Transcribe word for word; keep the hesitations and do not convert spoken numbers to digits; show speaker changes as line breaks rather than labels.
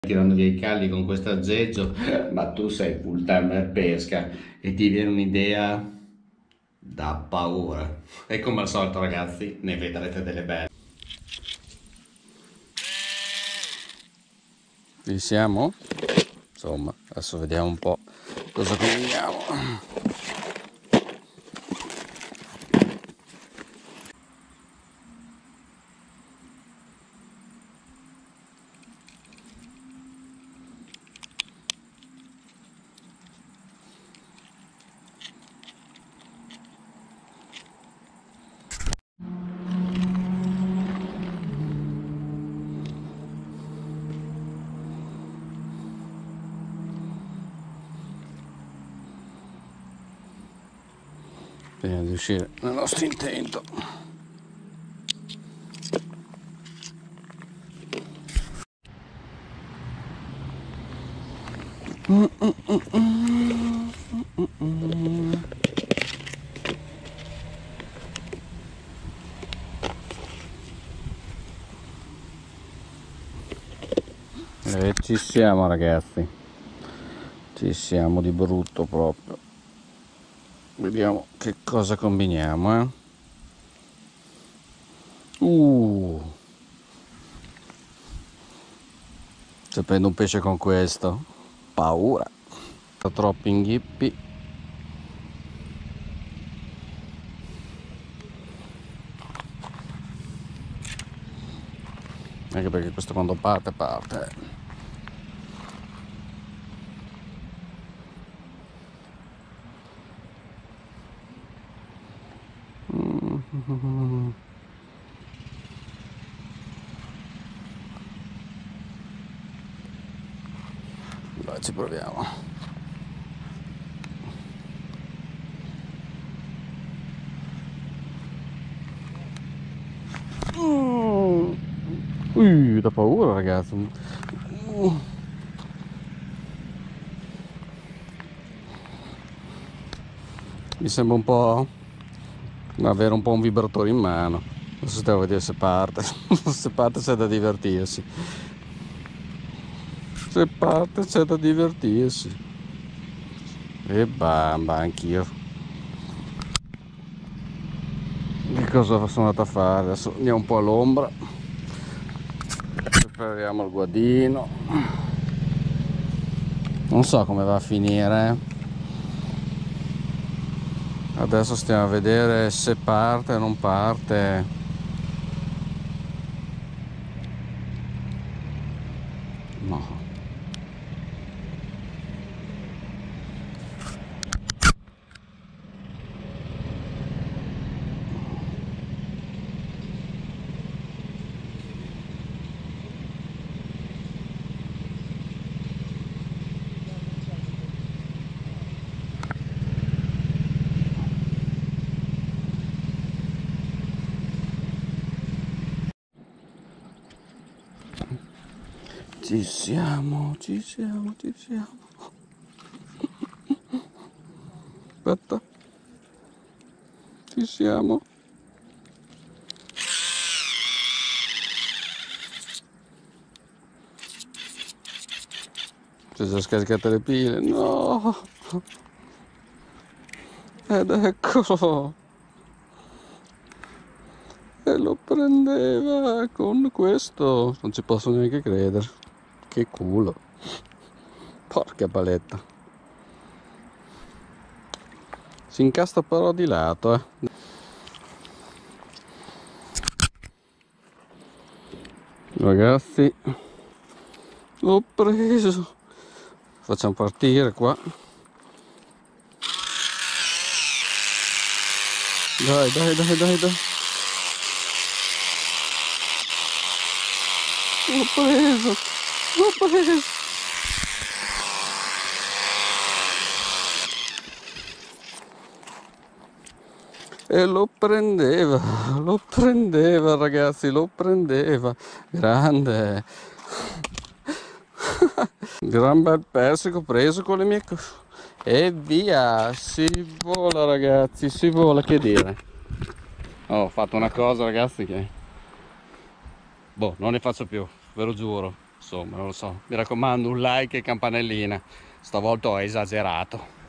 tirando via i calli con questo aggeggio, ma tu sei full timer pesca e ti viene un'idea da paura. E come al solito ragazzi, ne vedrete delle belle. Ci siamo? Insomma, adesso vediamo un po' cosa combiniamo. Prima di uscire dal nostro intento. Mm, mm, mm, mm, mm, mm. E ci siamo ragazzi, ci siamo di brutto proprio. Vediamo che cosa combiniamo, eh. Uh. Se prendo un pesce con questo, paura. Troppi inghippi. Anche perché questo quando parte, parte. Mm-hmm. Dai, ci proviamo. Mm. Uh, da paura ragazzi. Uh. Mi sembra un po' avere un po' un vibratore in mano. Adesso stiamo a vedere se parte. Se parte c'è da divertirsi. Se parte c'è da divertirsi. E bamba, anch'io. Che cosa sono andato a fare? Adesso andiamo un po' all'ombra. Prepariamo il guadino. Non so come va a finire. Adesso stiamo a vedere se parte o non parte. No. Ci siamo, ci siamo, ci siamo. Aspetta. Ci siamo. Ci sono scaricate le pile. No. Ed eccolo. E lo prendeva con questo. Non ci posso neanche credere. Che culo. Porca paletta. Si incastra però di lato, eh. Ragazzi, l'ho preso. Facciamo partire qua. Dai, dai, dai, dai, dai. L'ho preso. L'ho preso. E lo prendeva, lo prendeva ragazzi, lo prendeva. Grande. Gran bel persico preso con le mie... E via, si vola ragazzi, si vola, che dire. Ho fatto una cosa ragazzi che... Boh, non ne faccio più, ve lo giuro. insomma non lo so, mi raccomando un like e campanellina, stavolta ho esagerato.